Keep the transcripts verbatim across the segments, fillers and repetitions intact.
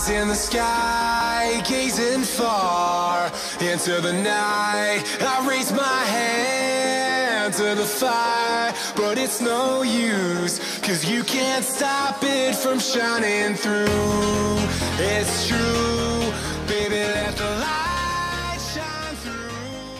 eyes in the sky, gazing far into the night. I raise my hand to the fire, but it's no use, 'cause you can't stop it from shining through. It's true, baby, let the light shine through.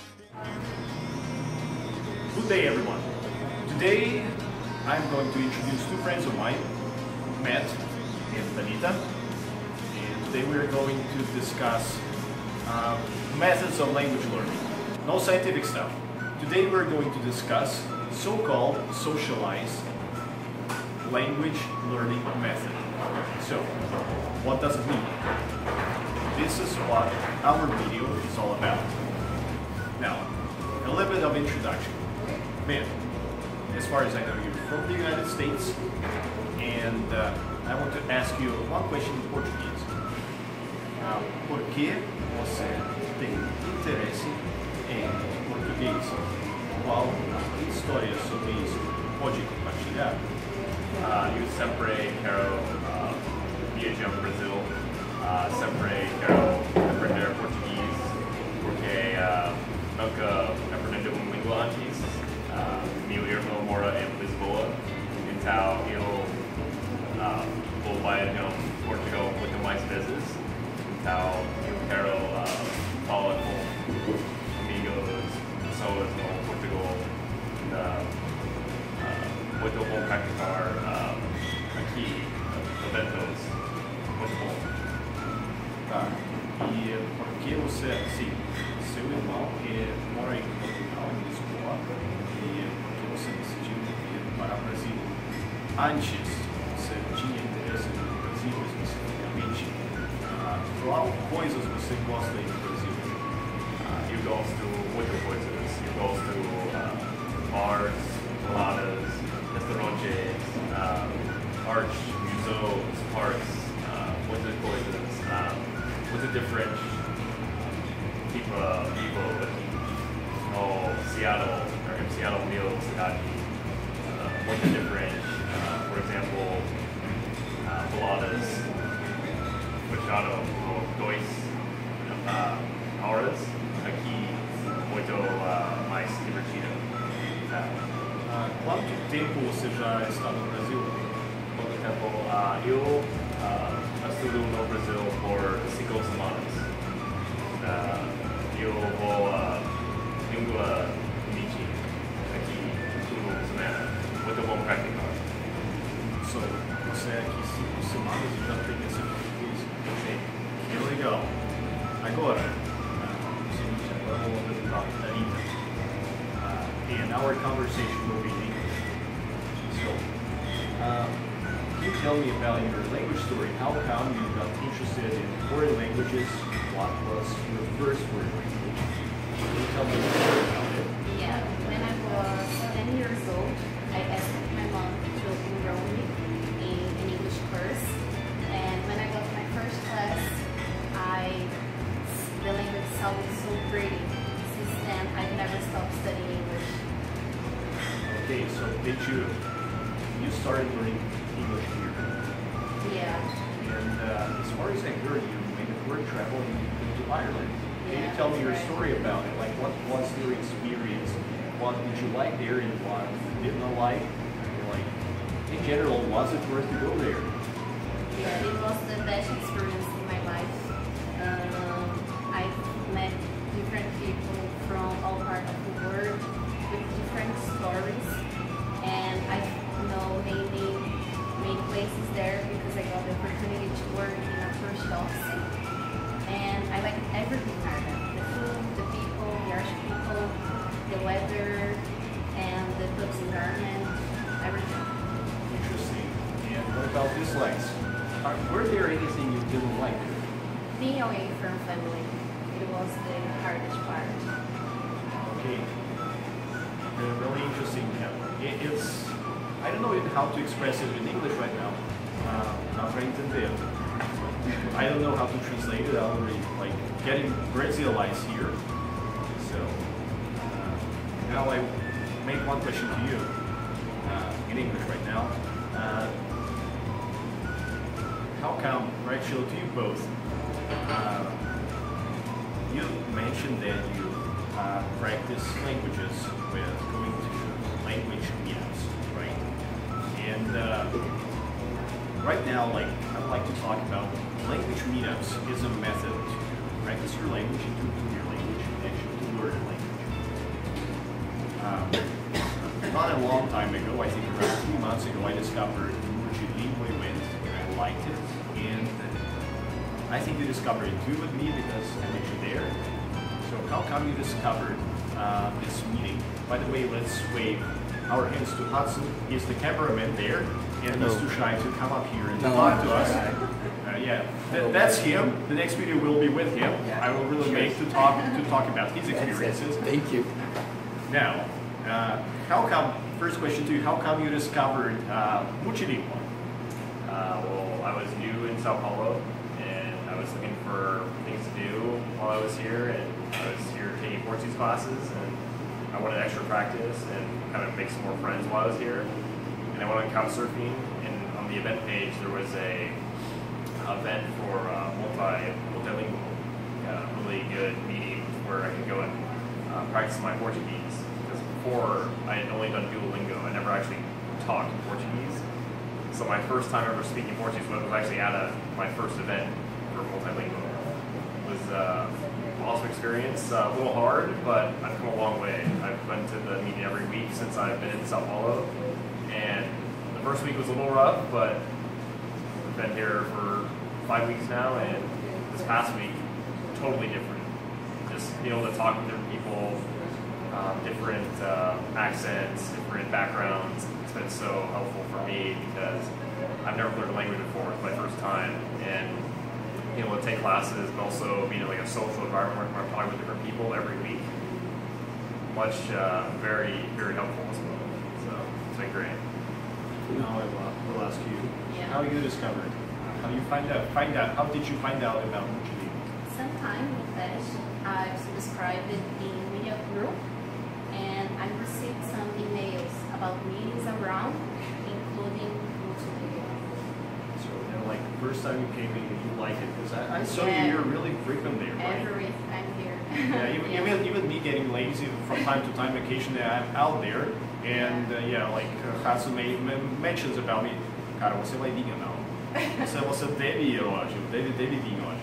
Good day, everyone. Today I'm going to introduce two friends of mine, Matt and Danita, and today we're going to discuss uh, methods of language learning. No scientific stuff. Today we're going to discuss so-called socialized language learning method. So, what does it mean? This is what our video is all about. Now, a little bit of introduction. Matt, as far as I know, you're from the United States, and uh, I want to ask you one question in Portuguese. Uh, por que você tem interesse em português? Qual história sobre isso pode compartilhar? Uh, eu sempre quero uh, viajar para o Brasil, uh, sempre quero aprender português, porque uh, nunca aprendi uma língua antes. Uh, meu irmão mora em Lisboa, então eu uh, vou viajar a Portugal muito mais vezes. Então eu quero uh, falar com amigos, pessoas no Portugal. Uh, uh, muito bom praticar uh, aqui, eventos, muito bom. Tá. E por que você, assim, seu irmão que mora em Portugal, em Lisboa, e por que você decidiu vir para o Brasil? Antes, você tinha interesse no Brasil especificamente? Uh, qual coisas você gosta aí no Brasil? Uh, eu gosto de muitas coisas. Eu gosto de uh, bars, baladas, restaurantes, uh, arts, museus, parks, uh, muitas coisas, uh, muito diferente tipo people aqui no Seattle, or em Seattle, meu cidade, uh, muito diferente. Uh, por exemplo, uh, baladas fechado por dois uh, horas, aqui muito uh, mais divertido. Uh, Uh, quanto tempo você já está no Brasil? Por exemplo, uh, eu uh, estudo no Brasil por cinco semanas. Uh, eu vou a uh, língua Nietzsche aqui por semana. Muito bom praticar. So, você é aqui cinco semanas e já tem esse português? Sim. Que legal. Agora, uh, seguinte, agora eu vou apresentar a Danita. And our conversation will be in English. So, uh, can you tell me about your language story? How come you got interested in foreign languages? What was your first foreign language? Can you tell me a story about it? Yeah, when I was ten years old, I asked my mom to enroll me in an English course. And when I got to my first class, I the language sounded so pretty. Since then, I've never stopped studying English. Okay, so did you, you started learning English here? Yeah. And uh, as far as I heard, you made a word travel to Ireland. Can Yeah, you tell me that's your right. story about it? Like, what was your experience? What did you like there and what you did not like? Like, in general, was it worth to go there? Yeah, it was the best experience in my life. Um, I've met different people from all parts of the world with different stories, and I know many many places there because I got the opportunity to work in a tourist office, and I like everything in Ireland: the food, the people, the Irish people, the weather, and the pub's environment, everything. Interesting. And what about dislikes? Are, were there anything you didn't like? Being away from family, it was the hardest part. Okay. Uh, really interesting. Yeah. It, it's, I don't know even how to express it in English right now. Uh, not very entender. I don't know how to translate it. I'm already like getting Brazilized here. So uh, now I make one question to you uh, in English right now. Uh, how come, or actually to you both, uh, you mentioned that you uh, practice languages with going to language meetups, right? And uh, right now, like, I'd like to talk about language meetups is a method to practice your language and to improve your language and actually to learn a language. Um, not a long time ago, I think around three months ago, I discovered Multilingua event and I liked it. And I think you discovered it too with me because I met you there. So how come you discovered uh, this meeting? By the way, let's wave our hands to Hudson. He's the cameraman there, and he's too shy to come up here and No, talk to I'm us. shy. Uh, yeah, Th that's him. The next video will be with him. Yeah. I will really make to talk to talk about his experiences. Thank you. Now, uh, how come? First question to you: how come you discovered uh, Multilingua? Uh, well, I was new in Sao Paulo, and I was looking for things to do while I was here, and I was here taking Portuguese classes, and I wanted extra practice and kind of make some more friends while I was here. And I went on Couchsurfing, and on the event page there was a event for uh, multi multilingual, uh, really good meeting where I could go and uh, practice my Portuguese. Because before I had only done Duolingo, I never actually talked Portuguese. So my first time ever speaking Portuguese was actually at a, my first event for multilingual. It was uh, an awesome experience, uh, a little hard, but I've come a long way. I've been to the meeting every week since I've been in Sao Paulo, and the first week was a little rough, but I've been here for five weeks now, and this past week, totally different. Just being able to talk with different people, um, different uh, accents, different backgrounds. It's been so helpful for me because I've never learned a language before. It's my first time, and being able to take classes, but also being in like a social environment where I'm talking with different people every week. Much, uh, very, very helpful as well. So it's been great. Now I will, will ask you, Yeah. how you discovered? How you find out? Find out. How did you find out about Multilingua? Sometime in the past, I subscribed in media group, and I received some emails about meetings around, including Multilingua. So, you know, like first time you came in, you liked it because I, I saw Yeah. you. You're really frequent there, right? Every I'm here. Yeah, even, Yeah. even even me getting lazy from time to time, occasionally I'm out there, and uh, yeah, like uh, Hasu ma- ma- mentions about me. Cara, você vai vir não? Você você deve ir hoje. Deve deve vir hoje.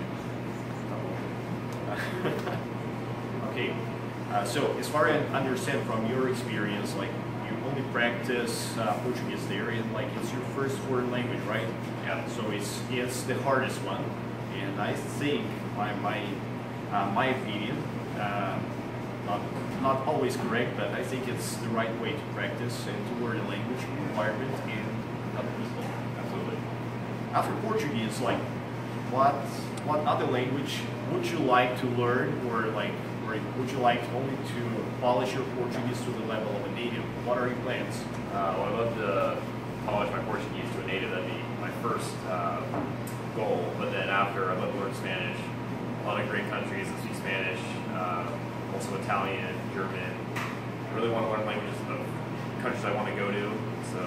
Tá bom. Okay. Uh, so as far as I understand from your experience, like you only practice uh, Portuguese there, and like it's your first foreign language, right? Yeah. So it's it's the hardest one, and I think my my uh, my opinion, uh, not not always correct, but I think it's the right way to practice and to learn a language environment and other people. Absolutely. After Portuguese, like what what other language would you like to learn, or like or would you like only to polish your Portuguese to the level of a native? What are your plans? Uh, well, I'd love to polish my Portuguese to a native. That'd be my first uh, goal. But then after, I'd love to learn Spanish. A lot of great countries that speak Spanish, uh, also Italian, German. I really want to learn languages of countries I want to go to. So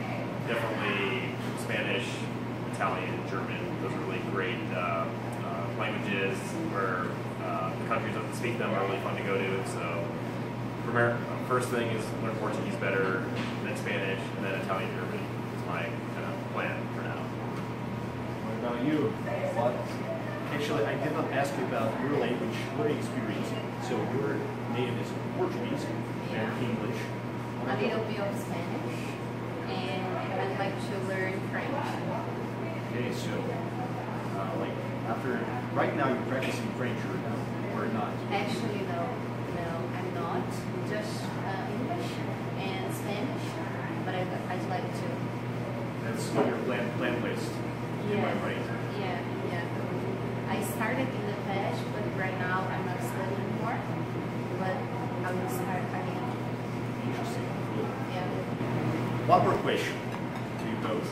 definitely Spanish, Italian, German. Those are really great uh, uh, languages where uh, the countries that speak them are really fun to go to. So Premier, first thing is learn Portuguese better, then Spanish, and then Italian, German. It's my kind of plan for now. What about you? What? Actually, I did not ask you about your language learning experience. So your native is Portuguese and English. A little bit of Spanish, and I'd like to learn French. Okay, so uh, like after right now you're practicing French or no, or not? Actually, no, no, I'm not. Just uh, English and Spanish, but I, I'd like to. That's on your plan plan list. Am I right? Yeah, yeah. I started in the past, but right now I'm not studying more. But I will start again. Interesting. Cool. Yeah. One more question to you both.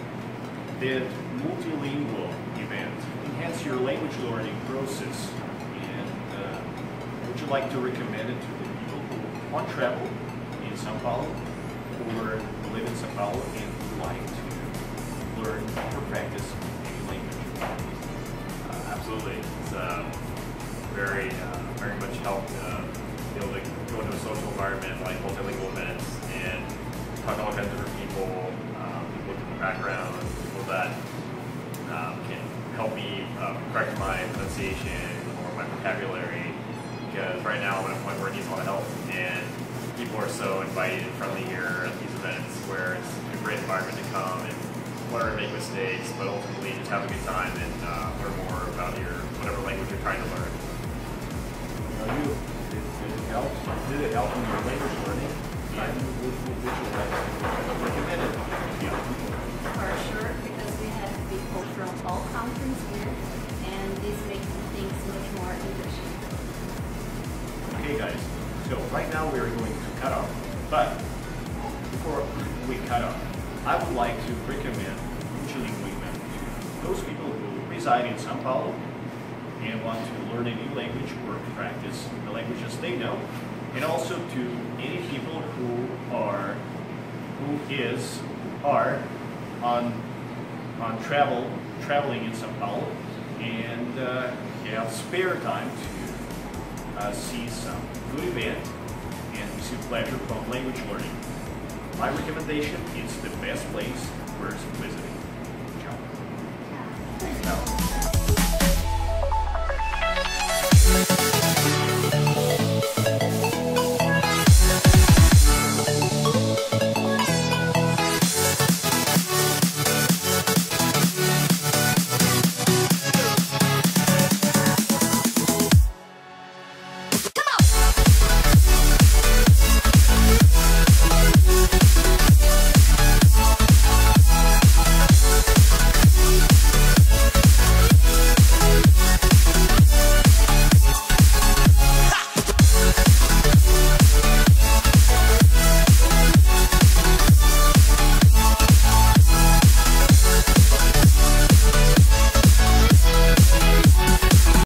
Did multilingual event enhance your language learning process? And uh, would you like to recommend it to the people who want to travel in São Paulo or live in São Paulo and would like to learn or practice a background, people that um, can help me uh, correct my pronunciation or my vocabulary, because right now I'm at a point where it needs a lot of help, and people are so invited and friendly here at these events where it's a great environment to come and learn, make mistakes, but ultimately just have a good time and uh, learn more about your whatever language you're trying to learn. Are you, did, did it help? Did it help in your language learning? Yeah. Would would you like to recommend it? Yeah. For sure, because we have people from all countries here, and this makes things much more interesting. Okay, guys. So right now we are going to cut off, but before we cut off, I would like to recommend Multilingüe to those people who reside in São Paulo and want to learn a new language or practice the languages they know, and also to any people who are who is are on on travel traveling in São Paulo and uh, have spare time to uh, see some good event and receive pleasure from language learning. My recommendation is the best place